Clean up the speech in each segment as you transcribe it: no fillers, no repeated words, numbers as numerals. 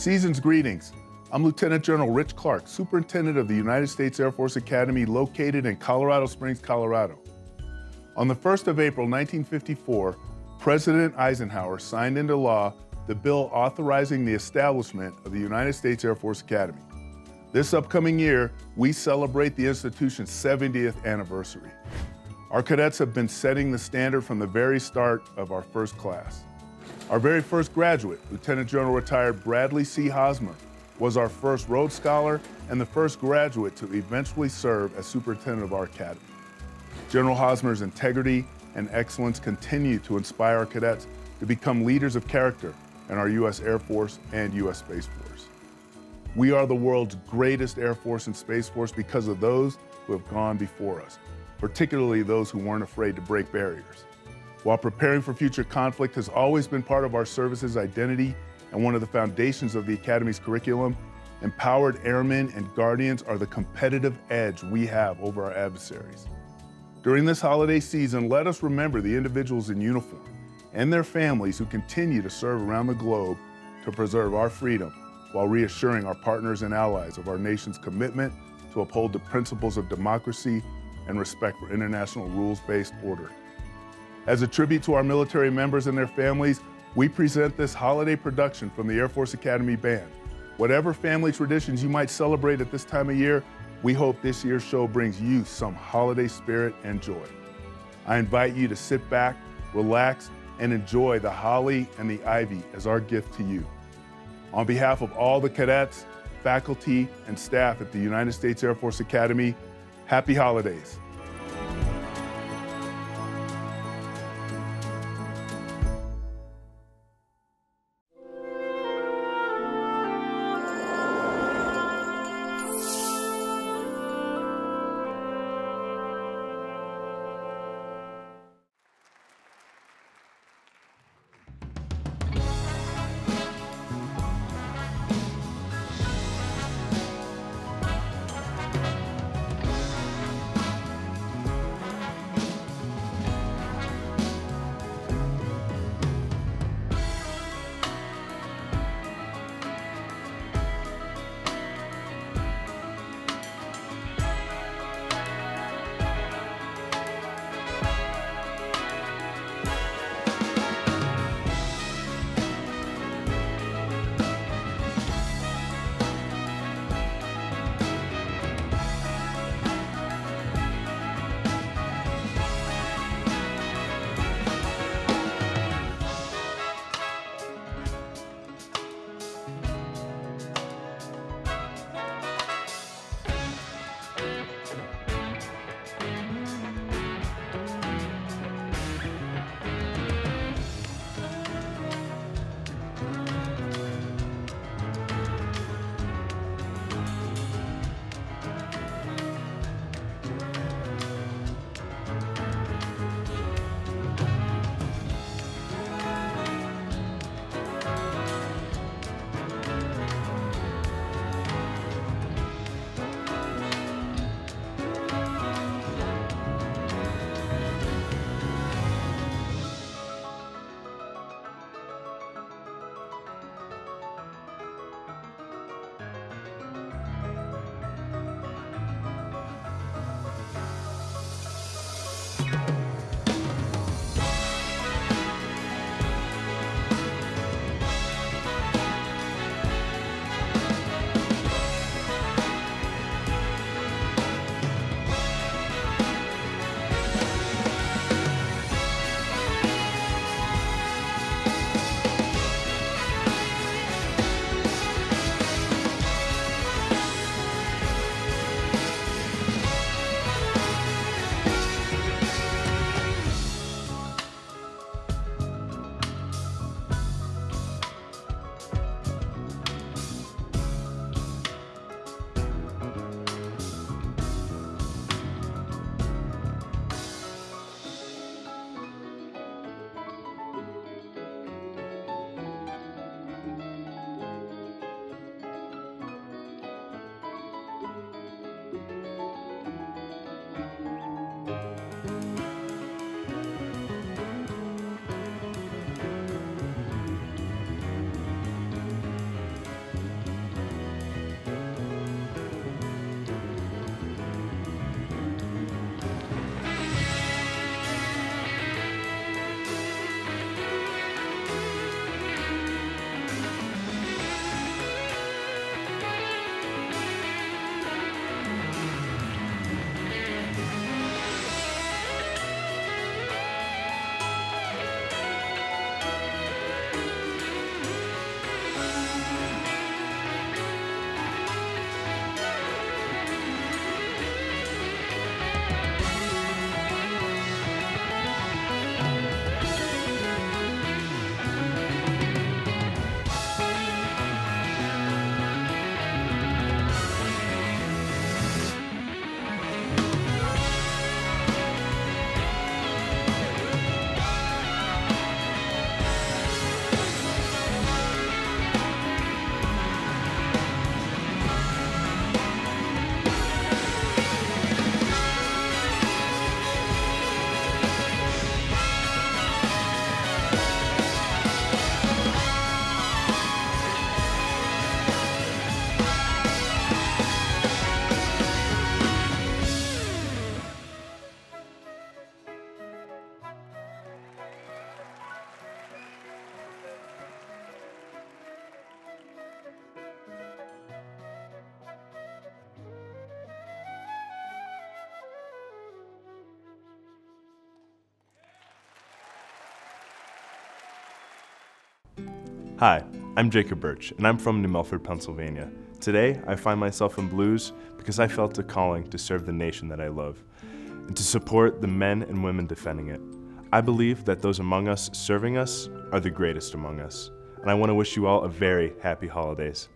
Season's greetings. I'm Lieutenant General Rich Clark, Superintendent of the United States Air Force Academy located in Colorado Springs, Colorado. On the 1st of April 1954, President Eisenhower signed into law the bill authorizing the establishment of the United States Air Force Academy. This upcoming year, we celebrate the institution's 70th anniversary. Our cadets have been setting the standard from the very start of our first class. Our very first graduate, Lieutenant General Retired Bradley C. Hosmer, was our first Rhodes Scholar and the first graduate to eventually serve as superintendent of our academy. General Hosmer's integrity and excellence continue to inspire our cadets to become leaders of character in our U.S. Air Force and U.S. Space Force. We are the world's greatest Air Force and Space Force because of those who have gone before us, particularly those who weren't afraid to break barriers. While preparing for future conflict has always been part of our service's identity and one of the foundations of the Academy's curriculum, empowered airmen and guardians are the competitive edge we have over our adversaries. During this holiday season, let us remember the individuals in uniform and their families who continue to serve around the globe to preserve our freedom while reassuring our partners and allies of our nation's commitment to uphold the principles of democracy and respect for international rules-based order. As a tribute to our military members and their families, we present this holiday production from the Air Force Academy Band. Whatever family traditions you might celebrate at this time of year, we hope this year's show brings you some holiday spirit and joy. I invite you to sit back, relax, and enjoy the holly and the ivy as our gift to you. On behalf of all the cadets, faculty, and staff at the United States Air Force Academy, happy holidays. Hi, I'm Jacob Birch, and I'm from New Milford, Pennsylvania. Today, I find myself in blues because I felt a calling to serve the nation that I love, and to support the men and women defending it. I believe that those among us serving us are the greatest among us, and I want to wish you all a very happy holidays.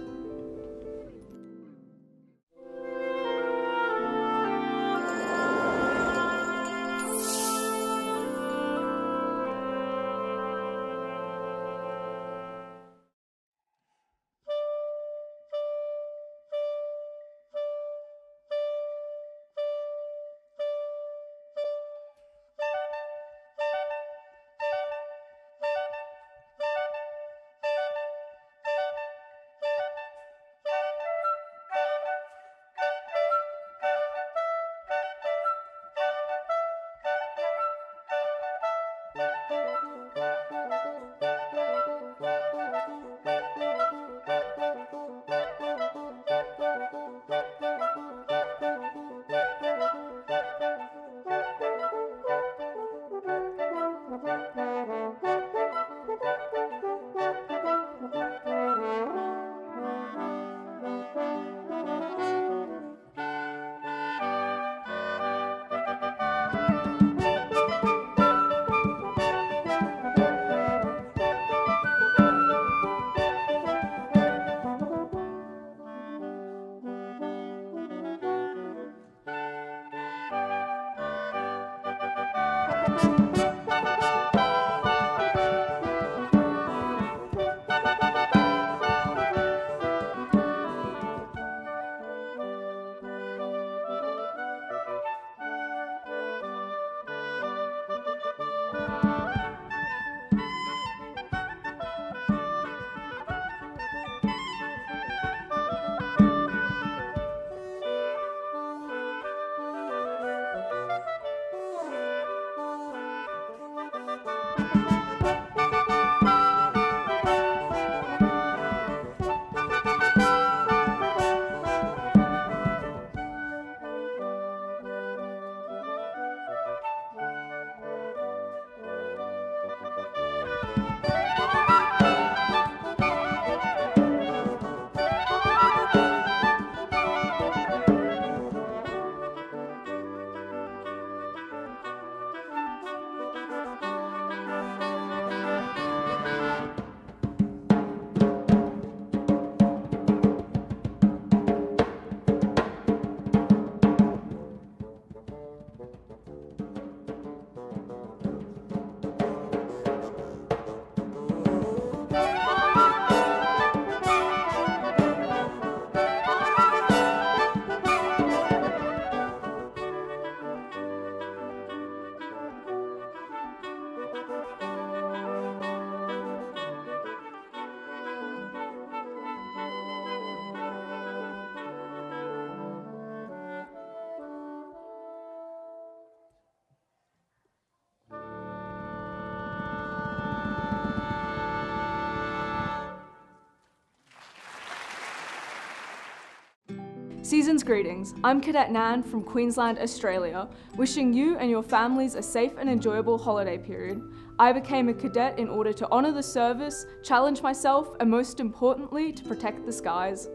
Season's greetings. I'm Cadet Nan from Queensland, Australia, wishing you and your families a safe and enjoyable holiday period. I became a cadet in order to honour the service, challenge myself, and most importantly, to protect the skies.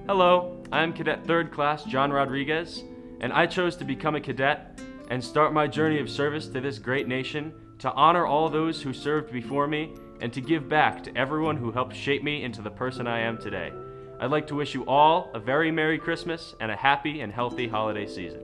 Hello, I'm Cadet 3rd Class John Rodriguez, and I chose to become a cadet and start my journey of service to this great nation, to honor all those who served before me, and to give back to everyone who helped shape me into the person I am today. I'd like to wish you all a very Merry Christmas and a happy and healthy holiday season.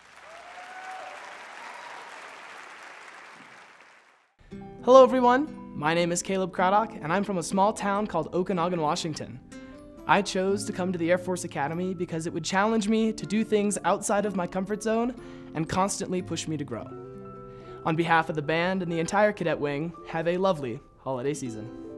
Hello everyone, My name is Caleb Craddock, and I'm from a small town called Okanagan, Washington. I chose to come to the Air Force Academy because it would challenge me to do things outside of my comfort zone and constantly push me to grow. On behalf of the band and the entire cadet wing, have a lovely holiday season.